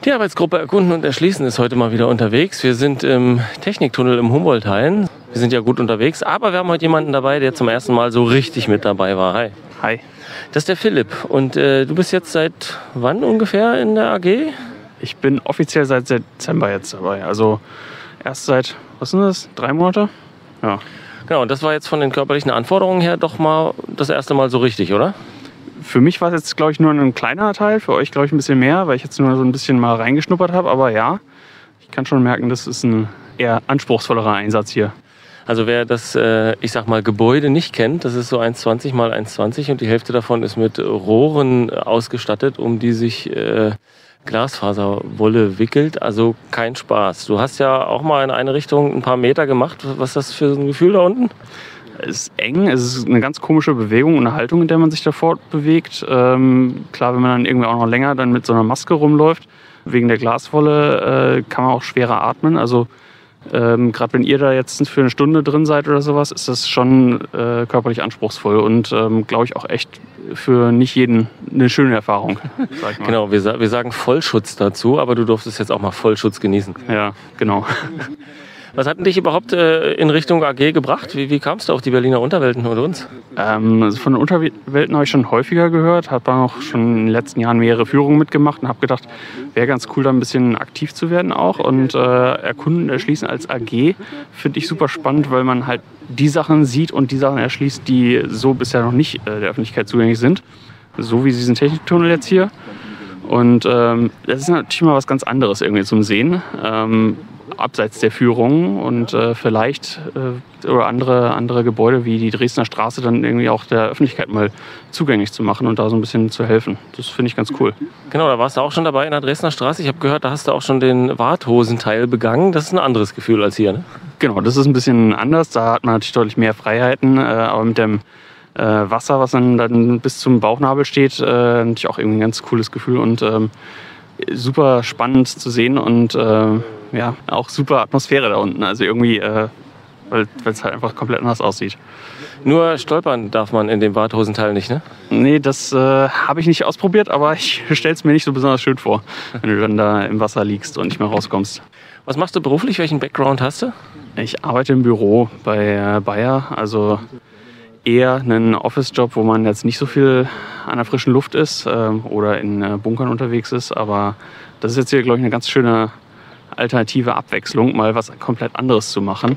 Die Arbeitsgruppe Erkunden und Erschließen ist heute mal wieder unterwegs. Wir sind im Techniktunnel im Humboldt-Hain. Wir sind ja gut unterwegs, aber wir haben heute jemanden dabei, der zum ersten Mal so richtig mit dabei war. Hi. Hi. Das ist der Philipp. Und du bist jetzt seit wann ungefähr in der AG? Ich bin offiziell seit Dezember jetzt dabei. Also erst seit, was sind das, 3 Monate? Ja. Genau, und das war jetzt von den körperlichen Anforderungen her doch mal das erste Mal so richtig, oder? Für mich war es jetzt, glaube ich, nur ein kleiner Teil. Für euch, glaube ich, ein bisschen mehr, weil ich jetzt nur so ein bisschen mal reingeschnuppert habe. Aber ja, ich kann schon merken, das ist ein eher anspruchsvollerer Einsatz hier. Also wer das, ich sag mal, Gebäude nicht kennt, das ist so 1,20 mal 1,20 und die Hälfte davon ist mit Rohren ausgestattet, um die sich Glasfaserwolle wickelt. Also kein Spaß. Du hast ja auch mal in eine Richtung ein paar Meter gemacht. Was ist das für ein Gefühl da unten? Es ist eng, es ist eine ganz komische Bewegung und eine Haltung, in der man sich da fortbewegt. Klar, wenn man dann irgendwie auch noch länger dann mit so einer Maske rumläuft, wegen der Glaswolle kann man auch schwerer atmen. Also gerade wenn ihr da jetzt für eine Stunde drin seid oder sowas, ist das schon körperlich anspruchsvoll und glaube ich auch echt für nicht jeden eine schöne Erfahrung. Sag ich mal. Genau, wir sagen Vollschutz dazu, aber du durftest jetzt auch mal Vollschutz genießen. Ja, genau. Was hat denn dich überhaupt in Richtung AG gebracht? Wie kamst du auf die Berliner Unterwelten und uns? Also von den Unterwelten habe ich schon häufiger gehört, habe auch schon in den letzten Jahren mehrere Führungen mitgemacht und habe gedacht, wäre ganz cool, da ein bisschen aktiv zu werden auch. Und Erkunden, Erschließen als AG finde ich super spannend, weil man halt die Sachen sieht und die Sachen erschließt, die so bisher noch nicht der Öffentlichkeit zugänglich sind. So wie diesen Techniktunnel jetzt hier. Und das ist natürlich mal was ganz anderes irgendwie zum Sehen. Abseits der Führung und vielleicht oder andere Gebäude wie die Dresdner Straße dann irgendwie auch der Öffentlichkeit mal zugänglich zu machen und da so ein bisschen zu helfen. Das finde ich ganz cool. Genau, da warst du auch schon dabei in der Dresdner Straße. Ich habe gehört, da hast du auch schon den Warthosenteil begangen. Das ist ein anderes Gefühl als hier, ne? Genau, das ist ein bisschen anders. Da hat man natürlich deutlich mehr Freiheiten, aber mit dem Wasser, was dann bis zum Bauchnabel steht, natürlich auch irgendwie ein ganz cooles Gefühl und super spannend zu sehen und ja, auch super Atmosphäre da unten. Also irgendwie, weil es halt einfach komplett anders aussieht. Nur stolpern darf man in dem Warthosenteil nicht, ne? Nee, das habe ich nicht ausprobiert, aber ich stelle es mir nicht so besonders schön vor, wenn du dann da im Wasser liegst und nicht mehr rauskommst. Was machst du beruflich? Welchen Background hast du? Ich arbeite im Büro bei Bayer, also eher einen Office-Job, wo man jetzt nicht so viel an der frischen Luft ist oder in Bunkern unterwegs ist. Aber das ist jetzt hier, glaube ich, eine ganz schöne alternative Abwechslung, mal was komplett anderes zu machen,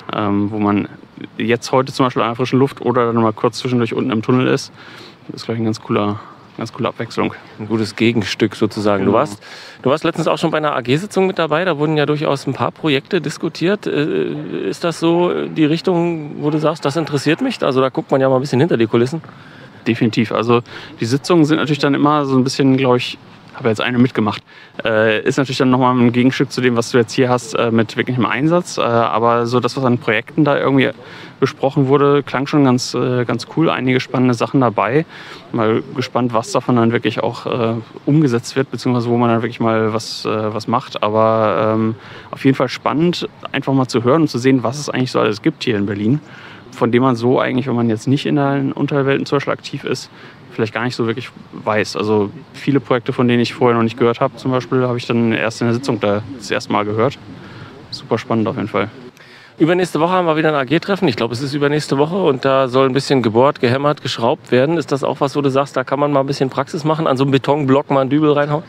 wo man jetzt heute zum Beispiel an der frischen Luft oder dann mal kurz zwischendurch unten im Tunnel ist. Das ist, glaube ich, eine ganz coole Abwechslung. Ein gutes Gegenstück sozusagen. Genau. Du warst letztens auch schon bei einer AG-Sitzung mit dabei, da wurden ja durchaus ein paar Projekte diskutiert. Ist das so die Richtung, wo du sagst, das interessiert mich? Also da guckt man ja mal ein bisschen hinter die Kulissen. Definitiv. Also die Sitzungen sind natürlich dann immer so ein bisschen, glaube ich, habe jetzt eine mitgemacht, ist natürlich dann nochmal ein Gegenstück zu dem, was du jetzt hier hast mit wirklichem Einsatz. Aber so das, was an Projekten da irgendwie besprochen wurde, klang schon ganz cool. Einige spannende Sachen dabei. Mal gespannt, was davon dann wirklich auch umgesetzt wird, beziehungsweise wo man dann wirklich mal was macht. Aber auf jeden Fall spannend, einfach mal zu hören und zu sehen, was es eigentlich so alles gibt hier in Berlin. Von dem man so eigentlich, wenn man jetzt nicht in den Unterwelten zum Beispiel aktiv ist, vielleicht gar nicht so wirklich weiß. Also viele Projekte, von denen ich vorher noch nicht gehört habe, zum Beispiel, habe ich dann erst in der Sitzung das erste Mal gehört. Super spannend auf jeden Fall. Übernächste Woche haben wir wieder ein AG-Treffen. Ich glaube, es ist übernächste Woche und da soll ein bisschen gebohrt, gehämmert, geschraubt werden. Ist das auch was, wo du sagst, da kann man mal ein bisschen Praxis machen, an so einem Betonblock mal einen Dübel reinhauen?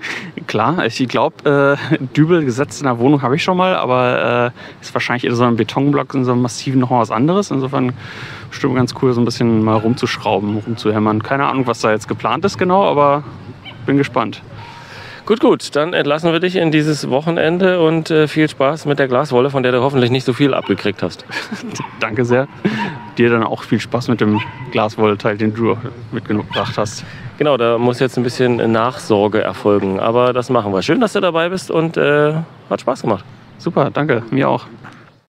Klar, ich glaube, Dübel gesetzt in der Wohnung habe ich schon mal, aber ist wahrscheinlich eher so ein Betonblock in so einem massiven noch was anderes. Insofern bestimmt ganz cool, so ein bisschen mal rumzuschrauben, rumzuhämmern. Keine Ahnung, was da jetzt geplant ist genau, aber bin gespannt. Gut, dann entlassen wir dich in dieses Wochenende und viel Spaß mit der Glaswolle, von der du hoffentlich nicht so viel abgekriegt hast. Danke sehr. Dir dann auch viel Spaß mit dem Glaswolleteil, den du mitgebracht hast. Genau, da muss jetzt ein bisschen Nachsorge erfolgen, aber das machen wir. Schön, dass du dabei bist und hat Spaß gemacht. Super, danke, mir auch.